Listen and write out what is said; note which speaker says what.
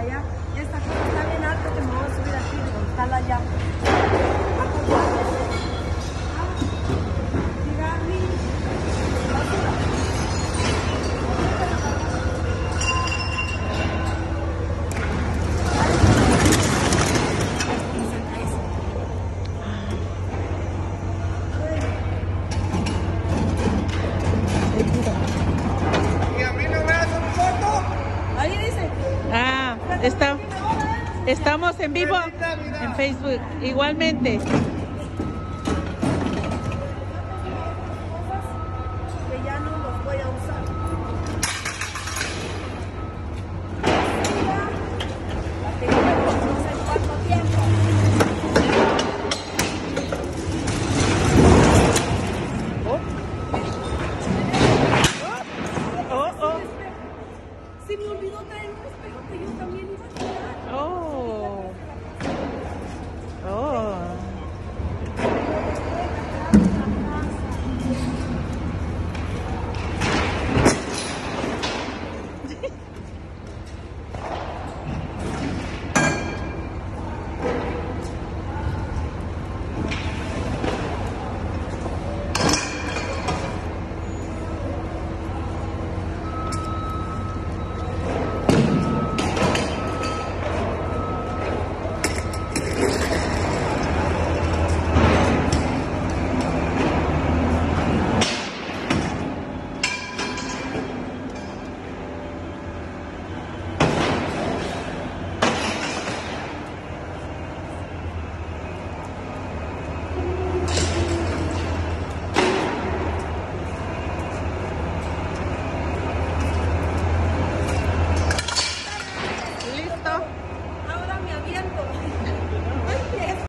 Speaker 1: allá. Esta cosa está bien alta que me voy a subir aquí, donde está la llave.
Speaker 2: Estamos en vivo en Facebook igualmente.